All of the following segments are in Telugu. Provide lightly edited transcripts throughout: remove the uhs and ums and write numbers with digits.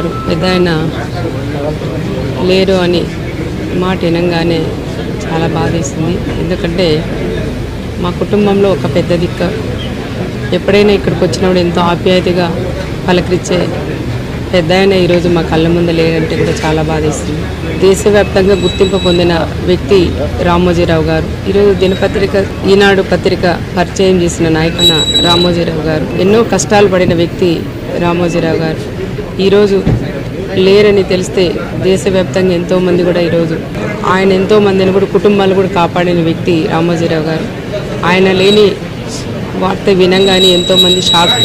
గారు పెద్దాయన లేరు అని మాట వినంగానే చాలా బాధేసింది. ఎందుకంటే మా కుటుంబంలో ఒక పెద్ద దిక్క, ఎప్పుడైనా ఇక్కడికి వచ్చినప్పుడు ఎంతో ఆప్యాయతగా పలకరించే పెద్దాయన ఈరోజు మా కళ్ళ ముందు లేరంటే కూడా చాలా బాధేస్తుంది. దేశవ్యాప్తంగా గుర్తింపు పొందిన వ్యక్తి రామోజీ రావు గారు. ఈరోజు దినపత్రిక ఈనాడు పత్రిక పరిచయం చేసిన నాయకున రామోజీ రావు గారు. ఎన్నో కష్టాలు పడిన వ్యక్తి రామోజీ రావు గారు ఈరోజు లేరని తెలిస్తే దేశవ్యాప్తంగా ఎంతోమంది కూడా ఈరోజు ఆయన ఎంతోమందిని కూడా కుటుంబాలు కూడా కాపాడిన వ్యక్తి రామోజీ రావు గారు. ఆయన లేని వార్త వినంగానే ఎంతోమంది షాక్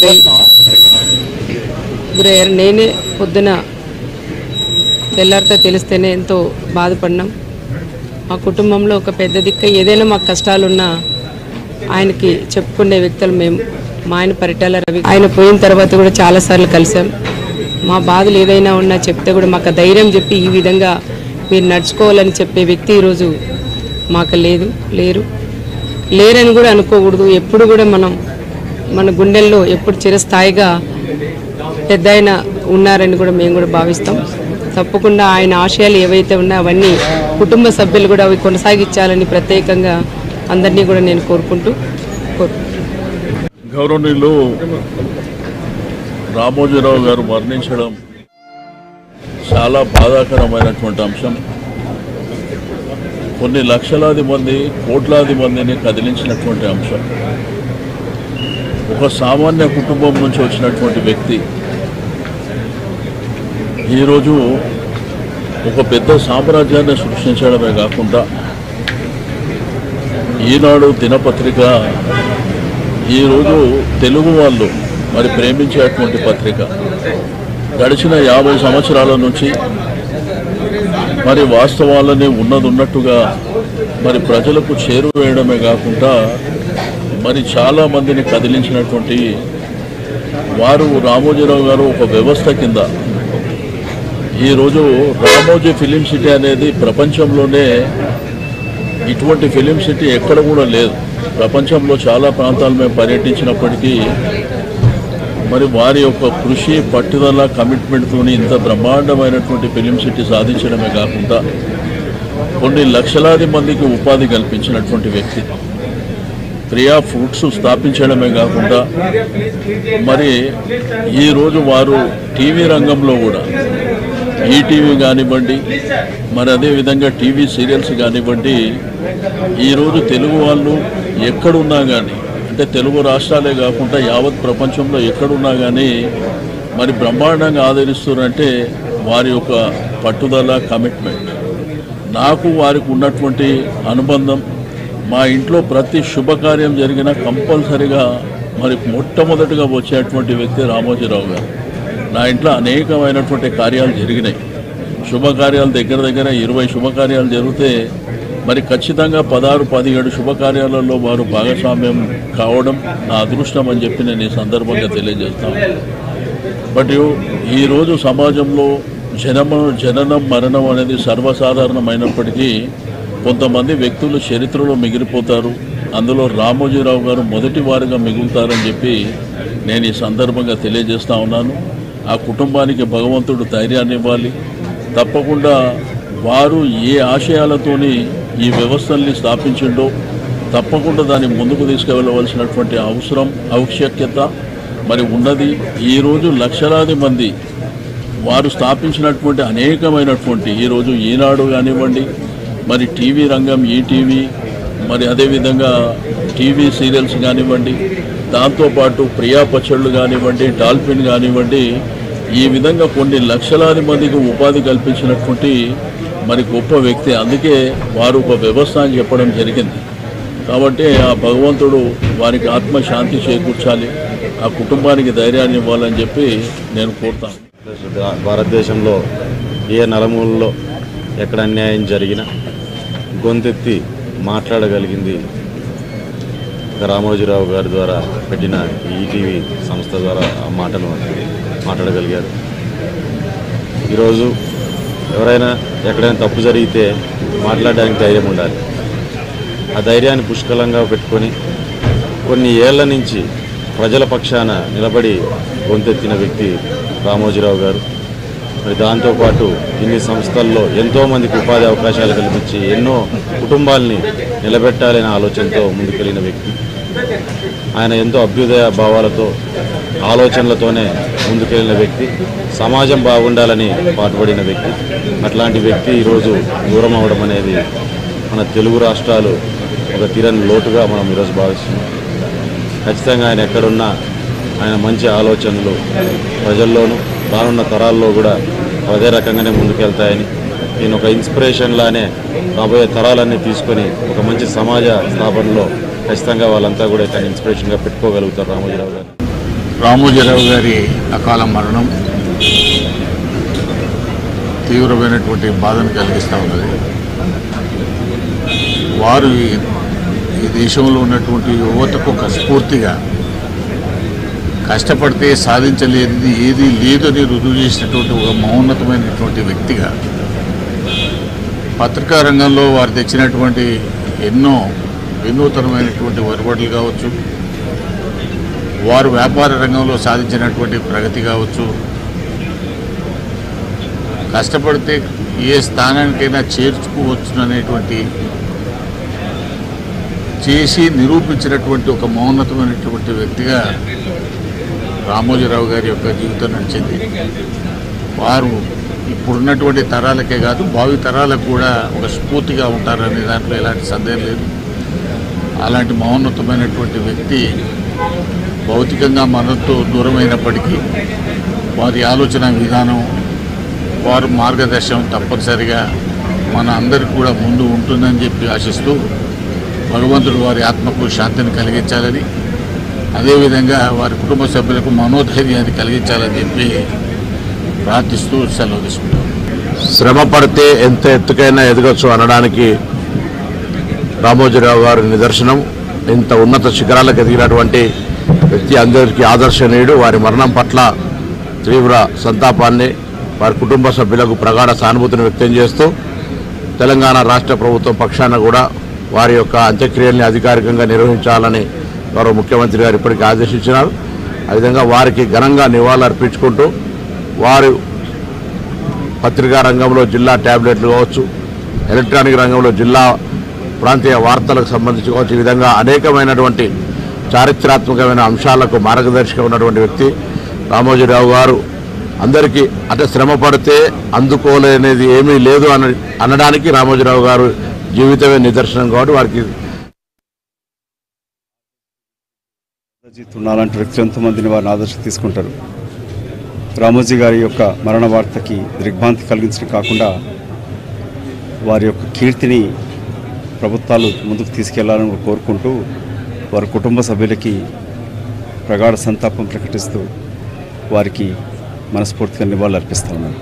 గురయ్యారు. నేనే పొద్దున తెల్లారితో తెలిస్తేనే ఎంతో బాధపడినాం. మా కుటుంబంలో ఒక పెద్ద దిక్క, ఏదైనా మాకు కష్టాలున్నా ఆయనకి చెప్పుకునే వ్యక్తులు మేము. మా ఆయన పరిటాల రవి, ఆయన పోయిన తర్వాత కూడా చాలాసార్లు కలిసాం. మా బాధలు ఏదైనా ఉన్నా చెప్తే కూడా మాకు ధైర్యం చెప్పి ఈ విధంగా మీరు నడుచుకోవాలని చెప్పే వ్యక్తి ఈరోజు మాకు లేరని కూడా అనుకోకూడదు. ఎప్పుడు కూడా మన గుండెల్లో ఎప్పుడు చిరస్థాయిగా పెద్దాయన ఉన్నారని కూడా మేము కూడా భావిస్తాం. తప్పకుండా ఆయన ఆశయాలు ఏవైతే ఉన్నాయో అవన్నీ కుటుంబ సభ్యులు కూడా అవి కొనసాగించాలని ప్రత్యేకంగా అందరినీ కూడా నేను కోరుకుంటూ గౌరవనీయులు రామోజీరావు గారు మరణించడం చాలా బాధాకరమైనటువంటి అంశం. కొన్ని లక్షలాది మంది, కోట్లాది మందిని కదిలించినటువంటి అంశం. ఒక సామాన్య కుటుంబం నుంచి వచ్చినటువంటి వ్యక్తి ఈరోజు ఒక పెద్ద సామ్రాజ్యాన్ని సృష్టించడమే కాకుండా ఈనాడు దినపత్రిక ఈరోజు తెలుగు వాళ్ళు మరి ప్రేమించేటువంటి పత్రిక. గడిచిన 50 సంవత్సరాల నుంచి మరి వాస్తవాలని ఉన్నట్టుగా మరి ప్రజలకు చేరువేయడమే కాకుండా మరి చాలామందిని కదిలించినటువంటి వారు రామోజీరావు గారు ఒక వ్యవస్థ కింద ఈరోజు రామోజీ ఫిలిం సిటీ అనేది ప్రపంచంలోనే ఇటువంటి ఫిలిం సిటీ ఎక్కడ కూడా లేదు. ప్రపంచంలో చాలా ప్రాంతాలు మేము పర్యటించినప్పటికీ మరి వారి యొక్క కృషి, పట్టుదల, కమిట్మెంట్తో ఇంత బ్రహ్మాండమైనటువంటి ఫిలిం సిటీ సాధించడమే కాకుండా కొన్ని లక్షలాది మందికి ఉపాధి కల్పించినటువంటి వ్యక్తి. ప్రియా ఫుడ్స్ స్థాపించడమే కాకుండా మరి ఈరోజు వారు టీవీ రంగంలో కూడా ఈటీవీ కానివ్వండి, మరి అదేవిధంగా టీవీ సీరియల్స్ కానివ్వండి, ఈరోజు తెలుగు వాళ్ళు ఎక్కడున్నా కానీ, అంటే తెలుగు రాష్ట్రాలే కాకుండా యావత్ ప్రపంచంలో ఎక్కడున్నా కానీ మరి బ్రహ్మాండంగా ఆదరిస్తున్నారంటే వారి యొక్క పట్టుదల, కమిట్మెంట్. నాకు వారికి ఉన్నటువంటి అనుబంధం, మా ఇంట్లో ప్రతి శుభకార్యం జరిగినా కంపల్సరిగా మరి మొట్టమొదటిగా వచ్చేటువంటి వ్యక్తి రామోజీరావు గారు. నా ఇంట్లో అనేకమైనటువంటి కార్యాలు జరిగినాయి. శుభకార్యాలు దగ్గర 20 శుభకార్యాలు జరిగితే మరి ఖచ్చితంగా 16-17 శుభకార్యాలలో వారు భాగస్వామ్యం కావడం నా అదృష్టం అని చెప్పి నేను ఈ సందర్భంగా తెలియజేస్తాను. బట్ ఈరోజు సమాజంలో జననం మరణం అనేది సర్వసాధారణమైనప్పటికీ కొంతమంది వ్యక్తులు చరిత్రలో మిగిలిపోతారు. అందులో రామోజీరావు గారు మొదటి వారిగా మిగులుతారని చెప్పి నేను ఈ సందర్భంగా తెలియజేస్తూ ఉన్నాను. ఆ కుటుంబానికి భగవంతుడు ధైర్యాన్ని ఇవ్వాలి. తప్పకుండా వారు ఏ ఆశయాలతోని ఈ వ్యవస్థల్ని స్థాపించిండో తప్పకుండా దాన్ని ముందుకు తీసుకువెళ్ళవలసినటువంటి అవసరం, ఆవశ్యకత మరి ఉన్నది. ఈరోజు లక్షలాది మంది వారు స్థాపించినటువంటి అనేకమైనటువంటి ఈరోజు ఈనాడు కానివ్వండి, మరి టీవీ రంగం, ఈటీవీ, మరి అదేవిధంగా టీవీ సీరియల్స్ కానివ్వండి, దాంతోపాటు ప్రియా పచ్చళ్ళు కానివ్వండి, డాల్ఫిన్ కానివ్వండి, ఈ విధంగా కొన్ని లక్షలాది మందికి ఉపాధి కల్పించినటువంటి మరి గొప్ప వ్యక్తి. అందుకే వారు ఒక వ్యవస్థ అని చెప్పడం జరిగింది. కాబట్టి ఆ భగవంతుడు వారికి ఆత్మశాంతి చేకూర్చాలి, ఆ కుటుంబానికి ధైర్యాన్ని ఇవ్వాలని చెప్పి నేను కోరుతాను. భారతదేశంలో ఏ నలుమూలలో ఎక్కడ అన్యాయం జరిగినా గొంతెత్తి మాట్లాడగలిగింది రామోజీరావు గారి ద్వారా పెట్టిన ఈటీవీ సంస్థ ద్వారా ఆ మాటను మాట్లాడగలిగారు. ఈరోజు ఎవరైనా ఎక్కడైనా తప్పు జరిగితే మాట్లాడడానికి ధైర్యం ఉండాలి. ఆ ధైర్యాన్ని పుష్కలంగా పెట్టుకొని కొన్ని ఏళ్ల నుంచి ప్రజల పక్షాన నిలబడి గొంతెత్తిన వ్యక్తి రామోజీరావు గారు. మరి దాంతోపాటు ఇన్ని సంస్థల్లో ఎంతోమందికి ఉపాధి అవకాశాలు కల్పించి ఎన్నో కుటుంబాలని నిలబెట్టాలనే ఆలోచనతో ముందుకెళ్ళిన వ్యక్తి. ఆయన ఎంతో అభ్యుదయ భావాలతో ఆలోచనలతోనే ముందుకెళ్ళిన వ్యక్తి, సమాజం బాగుండాలని పాటుపడిన వ్యక్తి. అట్లాంటి వ్యక్తి ఈరోజు దూరం అవడం అనేది మన తెలుగు రాష్ట్రాలు ఒక తీరని లోటుగా మనం ఈరోజు భావిస్తున్నాం. ఖచ్చితంగా ఆయన ఎక్కడున్నా ఆయన మంచి ఆలోచనలు ప్రజల్లోనూ రానున్న తరాల్లో కూడా అదే రకంగానే ముందుకెళ్తాయని, నేను ఒక ఇన్స్పిరేషన్ లానే రాబోయే తరాలన్నీ తీసుకొని ఒక మంచి సమాజ స్థాపనలో ఖచ్చితంగా వాళ్ళంతా కూడా ఇక్కడ ఇన్స్పిరేషన్గా పెట్టుకోగలుగుతారు రామోజీరావు గారు. రామోజీరావు గారి అకాల మరణం తీవ్రమైనటువంటి బాధను కలిగిస్తూ ఉన్నది. వారు ఈ దేశంలో ఉన్నటువంటి యువతకు ఒక స్ఫూర్తిగా, కష్టపడితే సాధించలేనిది ఏది లేదని రుజువు చేసినటువంటి ఒక మహోన్నతమైనటువంటి వ్యక్తిగా, పత్రికా రంగంలో వారు తెచ్చినటువంటి ఎన్నో వినూతనమైనటువంటి ఒరబడులు కావచ్చు, వారు వ్యాపార రంగంలో సాధించినటువంటి ప్రగతి కావచ్చు, కష్టపడితే ఏ స్థానానికైనా చేర్చుకోవచ్చుననేటువంటి చేసి నిరూపించినటువంటి ఒక మౌన్నతమైనటువంటి వ్యక్తిగా రామోజీరావు గారి యొక్క జీవితం నడిచింది. వారు ఇప్పుడున్నటువంటి తరాలకే కాదు, భావి తరాలకు కూడా ఒక స్ఫూర్తిగా ఉంటారనే దాంట్లో ఎలాంటి సందేహం లేదు. అలాంటి మౌన్నతమైనటువంటి వ్యక్తి భౌతికంగా మనతో దూరమైనప్పటికీ వారి ఆలోచన విధానం, వారు మార్గదర్శనం తప్పనిసరిగా మన అందరికీ కూడా ముందు ఉంటుందని చెప్పి ఆశిస్తూ, భగవంతుడు వారి ఆత్మకు శాంతిని కలిగించాలని, అదేవిధంగా వారి కుటుంబ సభ్యులకు మనోధైర్యాన్ని కలిగించాలని చెప్పి ప్రార్థిస్తూ సెలవు తీసుకుంటాం. శ్రమ పడితే ఎంత ఎత్తుకైనా ఎదగచ్చు అనడానికి రామోజీరావు గారి నిదర్శనం. ఇంత ఉన్నత శిఖరాలకు ఎదిగినటువంటి వ్యక్తి, అందరికీ ఆదర్శనీయుడు. వారి మరణం పట్ల తీవ్ర సంతాపాన్ని, వారి కుటుంబ సభ్యులకు ప్రగాఢ సానుభూతిని వ్యక్తం చేస్తూ తెలంగాణ రాష్ట్ర ప్రభుత్వం పక్షాన కూడా వారి యొక్క అంత్యక్రియల్ని అధికారికంగా నిర్వహించాలని గౌరవ ముఖ్యమంత్రి గారు ఇప్పటికీ ఆదేశించినారు. అదేవిధంగా వారికి ఘనంగా నివాళులు అర్పించుకుంటూ వారు పత్రికా రంగంలో జిల్లా ట్యాబ్లెట్లు కావచ్చు, ఎలక్ట్రానిక్ రంగంలో జిల్లా ప్రాంతీయ వార్తలకు సంబంధించి కావచ్చు, ఈ విధంగా అనేకమైనటువంటి చారిత్రాత్మకమైన అంశాలకు మార్గదర్శిగా ఉన్నటువంటి వ్యక్తి రామోజీరావు గారు. అందరికీ అంటే శ్రమ పడితే అందుకోలేనిది ఏమీ లేదు అనడానికి రామోజీరావు గారు జీవితమే నిదర్శనం. కాబట్టి వారికి అలాంటి వ్యక్తులు ఎంతోమందిని వారిని ఆదర్శం తీసుకుంటారు. రామోజీ గారి యొక్క మరణ వార్తకి దిగ్భ్రాంతి కలిగించడం కాకుండా వారి యొక్క కీర్తిని ప్రభుత్వాలు ముందుకు తీసుకెళ్లాలని కోరుకుంటూ వారి కుటుంబ సభ్యులకి ప్రగాఢ సంతాపం ప్రకటిస్తూ వారికి మనస్ఫూర్తిగా నివాళులు అర్పిస్తా ఉన్నాను.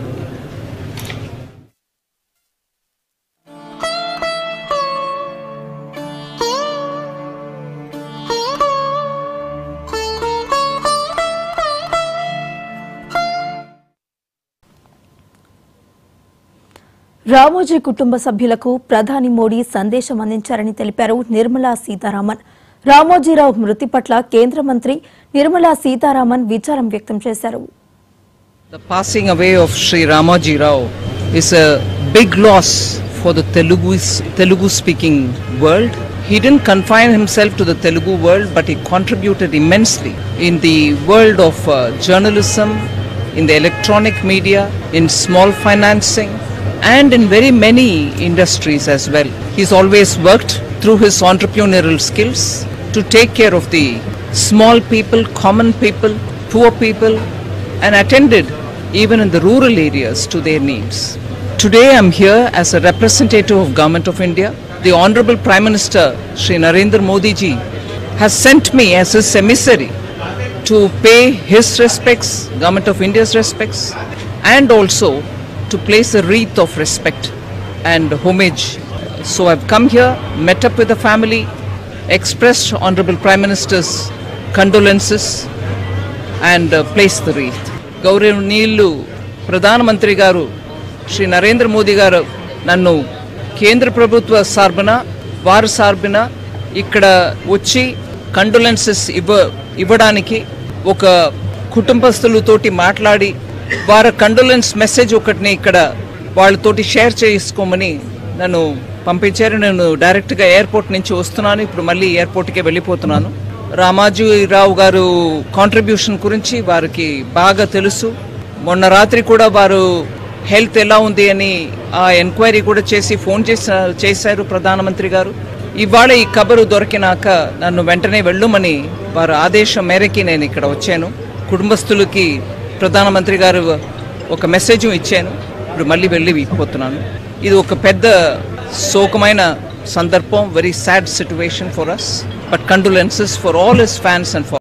రామోజీ కుటుంబ సభ్యులకు ప్రధాని మోడీ సందేశం అందించారని తెలిపారు నిర్మలా సీతారామన్. రామోజీరావు మృతి పట్ల కేంద్ర మంత్రి నిర్మలా సీతారామన్ విచారం వ్యక్తం చేశారు. The passing away of Sri Ramoji Rao is a big loss for the Telugu speaking world. He didn't confine himself to the Telugu world, but he contributed immensely in the world of journalism, in the electronic media, in small financing, and in very many industries as well. He's always worked through his entrepreneurial skills to take care of the small people, common people, poor people, and attended even in the rural areas to their needs. Today I'm here as a representative of Government of India. The Honorable Prime Minister Shri Narendra Modi ji has sent me as his emissary to pay his respects, Government of India's respects, and also to place a wreath of respect and homage. So I've come here, met up with the family, expressed Honorable Prime Minister's condolences and placed the wreath. గౌరవనీయులు ప్రధానమంత్రి గారు శ్రీ నరేంద్ర మోదీ గారు నన్ను కేంద్ర ప్రభుత్వ సార్బన వారి సార్బన ఇక్కడ వచ్చి కండోలెన్సెస్ ఇవ్వడానికి ఒక కుటుంబస్తులతోటి మాట్లాడి వారి కండోలెన్స్ మెసేజ్ ఒకటిని ఇక్కడ వాళ్ళతోటి షేర్ చేసుకోమని నన్ను పంపించారు. నేను డైరెక్ట్గా ఎయిర్పోర్ట్ నుంచి వస్తున్నాను. ఇప్పుడు మళ్ళీ ఎయిర్పోర్ట్కే వెళ్ళిపోతున్నాను. రామోజీ రావు గారు కాంట్రిబ్యూషన్ గురించి వారికి బాగా తెలుసు. మొన్న రాత్రి కూడా వారు హెల్త్ ఎలా ఉంది అని ఆ ఎంక్వైరీ కూడా చేసి ఫోన్ చేశారు ప్రధానమంత్రి గారు. ఇవాళ ఈ కబరు దొరికినాక నన్ను వెంటనే వెళ్ళమని వారు ఆదేశం మేరకి నేను ఇక్కడ వచ్చాను. కుటుంబస్తులకి ప్రధానమంత్రి గారు ఒక మెసేజ్ ఇచ్చాను. ఇప్పుడు మళ్ళీ వెళ్ళిపోతున్నాను. ఇది ఒక పెద్ద శోకమైన సందర్భం, very sad situation for us, but condolences for all his fans and for